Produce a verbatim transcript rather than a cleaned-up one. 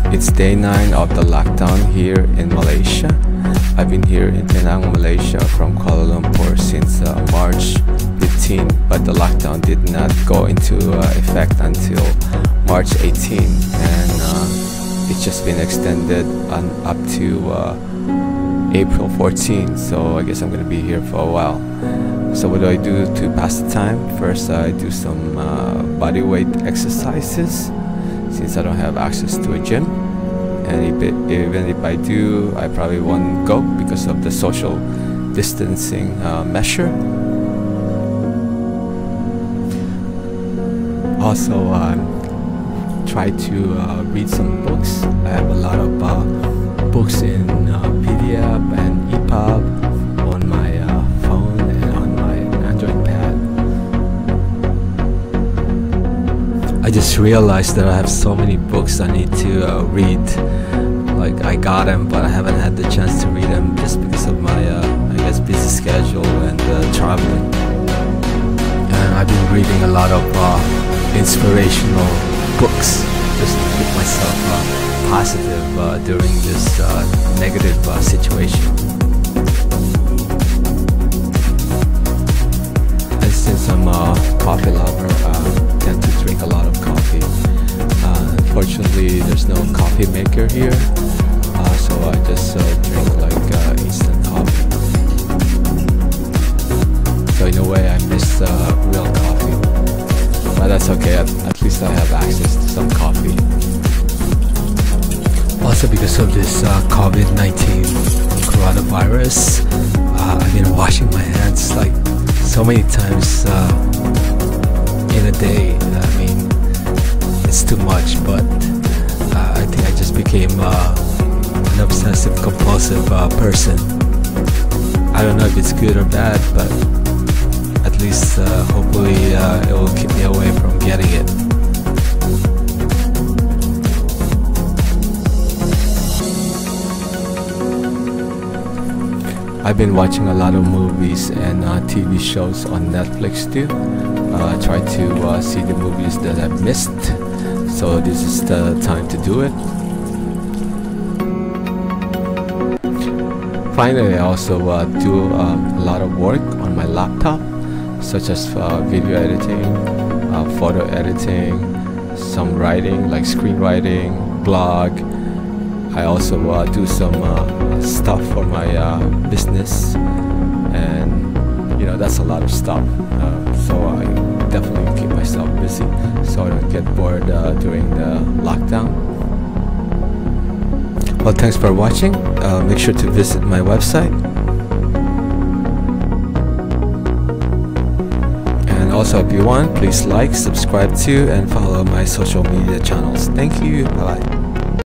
It's day nine of the lockdown here in Malaysia. I've been here in Penang, Malaysia from Kuala Lumpur since uh, March fifteenth, but the lockdown did not go into uh, effect until March eighteenth, and uh, it's just been extended on up to uh, April fourteenth, so I guess I'm gonna be here for a while. So what do I do to pass the time? First, I do some uh, body weight exercises since I don't have access to a gym, and if it, even if I do, I probably won't go because of the social distancing uh, measure. Also, um, try to uh, read some books. I have a lot of uh, books in uh, P D F and E P U B on my uh, phone and on my Android pad. I just realized that I have so many books I need to uh, read. Like, I got them, but I haven't had the chance to read them just because of my, uh, I guess, busy schedule and uh, traveling. And I've been reading a lot of uh, inspirational books just to keep myself uh, positive uh, during this uh, negative uh, situation. And since I'm a coffee lover, I tend to drink a lot of coffee. Uh, unfortunately, there's no coffee maker here, uh, so I just uh, drink like uh, instant coffee. So in a way, I miss uh, real coffee. But that's okay, at, at least I have access to some coffee. Also, because of this uh, COVID nineteen coronavirus, uh, I've been washing my hands like so many times uh, in a day. I mean, it's too much, but uh, I think I just became uh, an obsessive compulsive uh, person. I don't know if it's good or bad, but at least uh, hopefully uh, it will keep me away from getting it. I've been watching a lot of movies and uh, T V shows on Netflix too. Uh, I try to uh, see the movies that I've missed, so this is the time to do it. Finally, I also uh, do um, a lot of work on my laptop, such as uh, video editing, uh, photo editing, some writing like screenwriting, blog. I also uh, do some uh, stuff for my uh, business, and you know, that's a lot of stuff. Uh, so I definitely keep myself busy so I don't get bored uh, during the lockdown. Well, thanks for watching. Uh, make sure to visit my website. Also, if you want, please like, subscribe to, and follow my social media channels. Thank you. Bye bye.